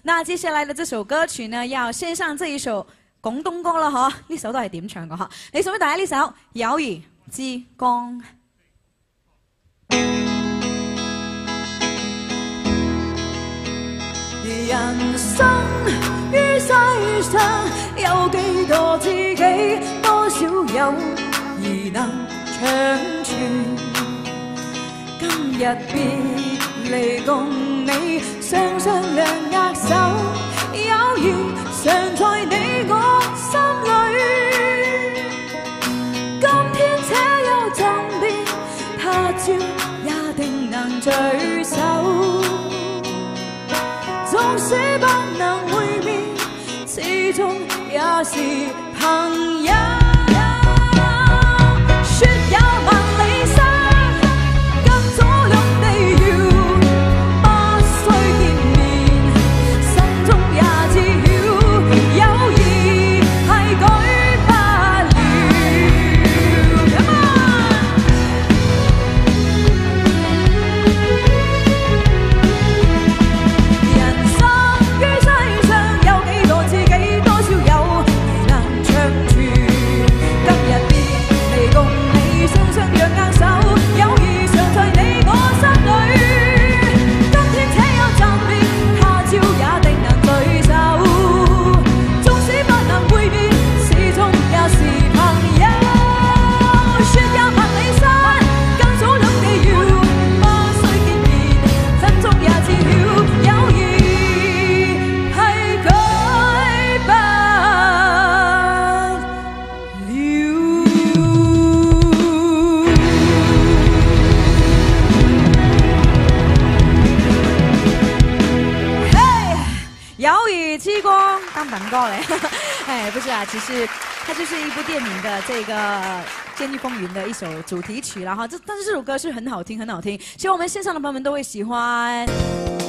那接下來的這首歌曲呢，要獻上這一首廣東歌啦，嗬？呢首都係點唱嘅嗬？你送俾大家呢首《友誼之光》。 人生於世上有幾多知己，多少友誼能長存？今日別離共你雙雙兩握手，友誼常在你我心裏。今天且有暫別，他朝也定能聚首。縱使不能會面，始終也是朋友。說有萬里山，跟左兩地遙，不需見面，心中也知曉，友誼係舉不了。人生於世上有幾多知己，多少友誼能長存？今日別離共你雙雙若握手，友誼常在你我心裏。今天且有暫別，他朝也定能聚首。縱使不能會面，始終也是朋友。說有萬里山，跟左兩地遙，不需見面，心中也知曉，友誼係舉不了。 嘿，友誼之光，當本歌嘞。哎，不是啊，其實它就是一部電影的這個《監獄風雲》的一首主題曲啦哈。但是這首歌是很好聽，很好聽，希望我們線上的朋友們都會喜歡。